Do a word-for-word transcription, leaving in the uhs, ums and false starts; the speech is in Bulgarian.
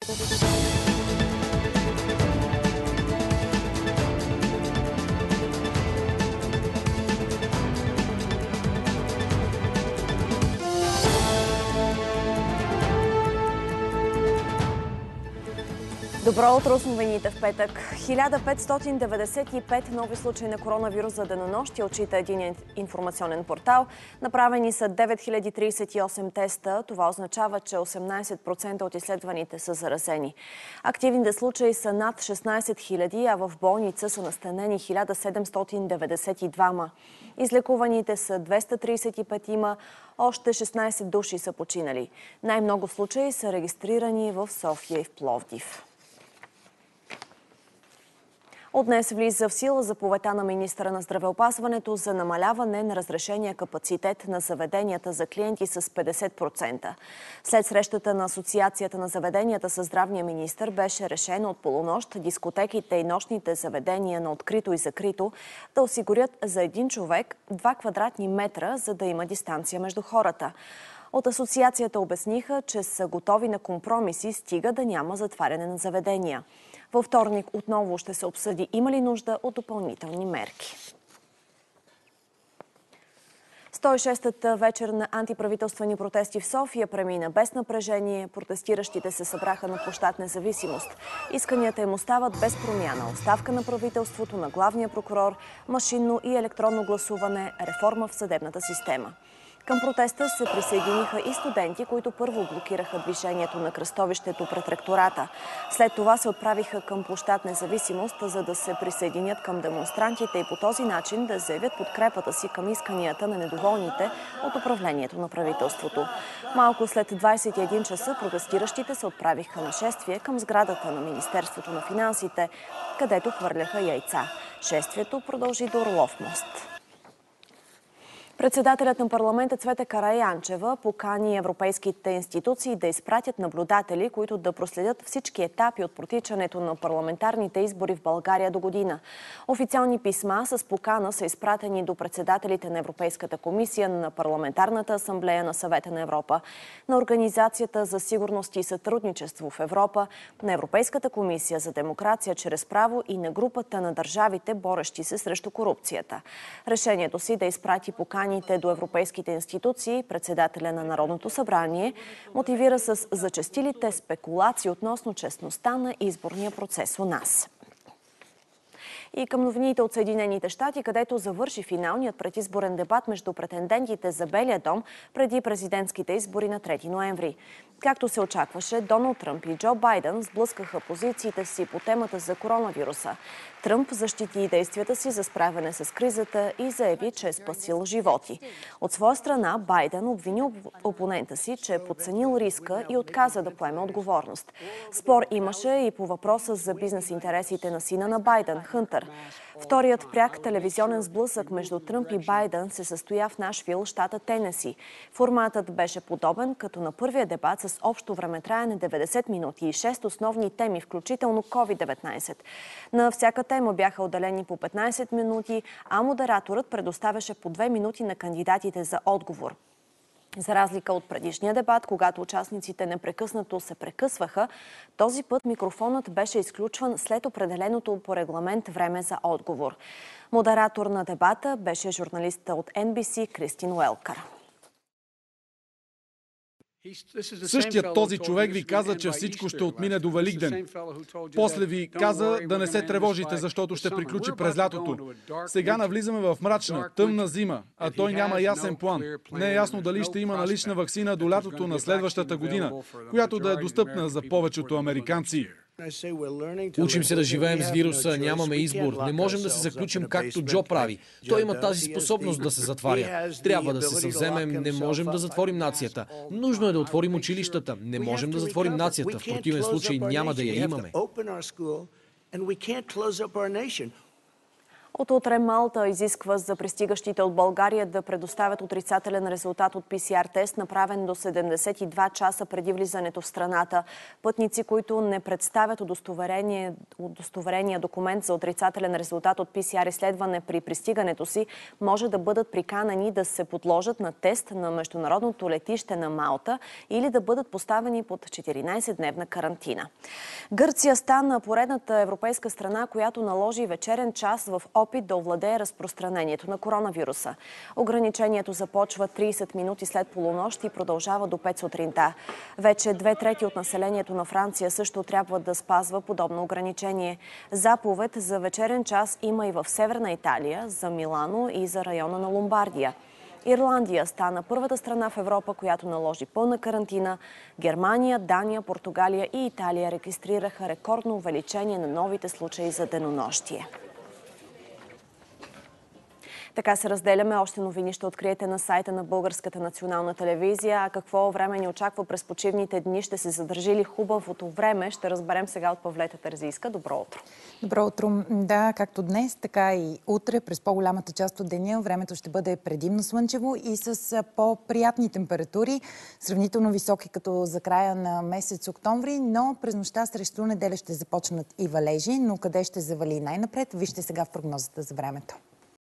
Добро утро с новините в петък. хиляда петстотин деветдесет и пет нови случаи на коронавирус за денонощие отчита един информационен портал. Направени са девет хиляди тридесет и осем теста. Това означава, че осемнадесет процента от изследваните са заразени. Активните случаи са над шестнадесет хиляди, а в болница са настанени хиляда седемстотин деветдесет и двама. Излекуваните са двеста тридесет и пет, още шестнадесет души са починали. Най-много случаи са регистрирани в София и в Пловдив. От днес влиза в сила заповедта на министъра на здравеопазването за намаляване на разрешения капацитет на заведенията за клиенти с петдесет процента. След срещата на Асоциацията на заведенията със здравния министър беше решено от полунощ дискотеките и нощните заведения на открито и закрито да осигурят за един човек два квадратни метра, за да има дистанция между хората. От асоциацията обясниха, че са готови на компромиси, стига да няма затваряне на заведения. Във вторник отново ще се обсъди има ли нужда от допълнителни мерки. сто и шестата вечер на антиправителствени протести в София премина без напрежение. Протестиращите се събраха на площад Независимост. Исканията им остават без промяна. Оставка на правителството, на главния прокурор, машинно и електронно гласуване, реформа в съдебната система. Към протеста се присъединиха и студенти, които първо блокираха движението на кръстовището пред ректората. След това се отправиха към площад Независимост, за да се присъединят към демонстрантите и по този начин да заявят подкрепата си към исканията на недоволните от управлението на правителството. Малко след двадесет и един часа протестиращите се отправиха на шествие към сградата на Министерството на финансите, където хвърляха яйца. Шествието продължи до Орлов мост. Председателят на парламента Цвета Караянчева покани европейските институции да изпратят наблюдатели, които да проследят всички етапи от протичането на парламентарните избори в България до година. Официални писма с покана са изпратени до председателите на Европейската комисия, на Парламентарната асамблея на Съвета на Европа, на Организацията за сигурност и сътрудничество в Европа, на Европейската комисия за демокрация чрез право и на групата на държавите, борещи се срещу корупцията. Решението си да изпрати покани до европейските институции, председателя на Народното събрание мотивира с зачестилите спекулации относно честността на изборния процес у нас. И към новините от Съединените щати, където завърши финалният предизборен дебат между претендентите за Белия дом преди президентските избори на трети ноември. Както се очакваше, Доналд Тръмп и Джо Байден сблъскаха позициите си по темата за коронавируса. Тръмп защити действията си за справяне с кризата и заяви, че е спасил животи. От своя страна Байден обвини опонента си, че е подценил риска и отказа да поеме отговорност. Спор имаше и по въпроса за бизнес интересите на сина на Байден, Хънтър. Вторият пряк телевизионен сблъсък между Тръмп и Байден се състоя в Нашвил, щата Тенеси. Форматът беше подобен, като на първия дебат с общо времетраене деветдесет минути и шест основни теми, включително ковид деветнадесет. На всяка тема бяха отделени по петнадесет минути, а модераторът предоставяше по две минути на кандидатите за отговор. За разлика от предишния дебат, когато участниците непрекъснато се прекъсваха, този път микрофонът беше изключван след определеното по регламент време за отговор. Модератор на дебата беше журналиста от Ен Би Си Кристин Уелкър. Същият този човек ви каза, че всичко ще отмине до Великден. После ви каза да не се тревожите, защото ще приключи през лятото. Сега навлизаме в мрачна, тъмна зима, а той няма ясен план. Не е ясно дали ще има налична ваксина до лятото на следващата година, която да е достъпна за повечето американци. Учим се да живеем с вируса, нямаме избор. Не можем да се заключим както Джо прави. Той има тази способност да се затваря. Трябва да се съвземем, не можем да затворим нацията. Нужно е да отворим училищата. Не можем да затворим нацията. В противен случай няма да я имаме. От утре Малта изисква за пристигащите от България да предоставят отрицателен резултат от Пи Си Ар тест, направен до седемдесет и два часа преди влизането в страната. Пътници, които не представят удостоверение, удостоверения документ за отрицателен резултат от Пи Си Ар изследване при пристигането си, може да бъдат приканени да се подложат на тест на международното летище на Малта или да бъдат поставени под четиринайсетдневна карантина. Гърция стана поредната европейска страна, която наложи вечерен час в опит да овладее разпространението на коронавируса. Ограничението започва трийсет минути след полунощ и продължава до пет сутринта. Вече две трети от населението на Франция също трябва да спазва подобно ограничение. Заповед за вечерен час има и в Северна Италия, за Милано и за района на Ломбардия. Ирландия стана първата страна в Европа, която наложи пълна карантина. Германия, Дания, Португалия и Италия регистрираха рекордно увеличение на новите случаи за денонощие. Така се разделяме. Още новини ще откриете на сайта на Българската национална телевизия. А какво време ни очаква през почивните дни? Ще се задържи ли хубавото време? Ще разберем сега от Павлета Терзийска. Добро утро! Добро утро! Да, както днес, така и утре, през по-голямата част от деня, времето ще бъде предимно слънчево и с по-приятни температури, сравнително високи като за края на месец октомври, но през нощта срещу неделя ще започнат и валежи, но къде ще завали най-напред? Вижте сега в прогнозата за времето.